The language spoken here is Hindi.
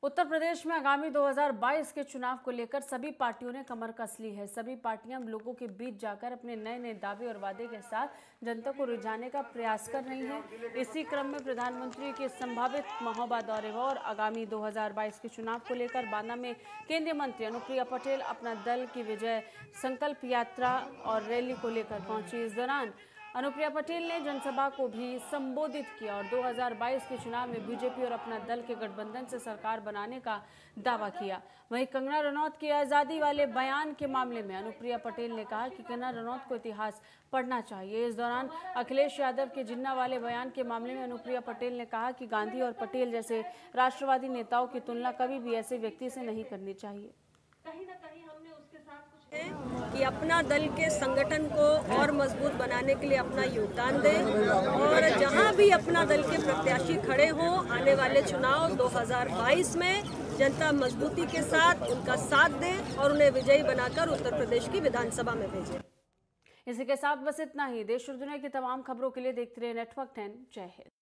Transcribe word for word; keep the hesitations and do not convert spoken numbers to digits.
उत्तर प्रदेश में आगामी दो हज़ार बाईस के चुनाव को लेकर सभी पार्टियों ने कमर कस ली है। सभी पार्टियां लोगों के बीच जाकर अपने नए नए दावे और वादे के साथ जनता को रिझाने का प्रयास कर रही हैं। इसी क्रम में प्रधानमंत्री के संभावित महोबा दौरे और आगामी दो हज़ार बाईस के चुनाव को लेकर बांदा में केंद्रीय मंत्री अनुप्रिया पटेल अपना दल की विजय संकल्प यात्रा और रैली को लेकर पहुंची। इस दौरान अनुप्रिया पटेल ने जनसभा को भी संबोधित किया और दो हज़ार बाईस के चुनाव में बीजेपी और अपना दल के गठबंधन से सरकार बनाने का दावा किया। वहीं कंगना रनौत के आज़ादी वाले बयान के मामले में अनुप्रिया पटेल ने कहा कि कंगना रनौत को इतिहास पढ़ना चाहिए। इस दौरान अखिलेश यादव के जिन्ना वाले बयान के मामले में अनुप्रिया पटेल ने कहा कि गांधी और पटेल जैसे राष्ट्रवादी नेताओं की तुलना कभी भी ऐसे व्यक्ति से नहीं करनी चाहिए। कहीं ना कहीं हमने उसके साथ कुछ है कि अपना दल के संगठन को और मजबूत बनाने के लिए अपना योगदान दें और जहां भी अपना दल के प्रत्याशी खड़े हों आने वाले चुनाव दो हज़ार बाईस में जनता मजबूती के साथ उनका साथ दे और उन्हें विजयी बनाकर उत्तर प्रदेश की विधानसभा में भेजे। इसी के साथ बस इतना ही। देश और दुनिया की तमाम खबरों के लिए देखते रहिए नेटवर्क टेन। जय हिंद।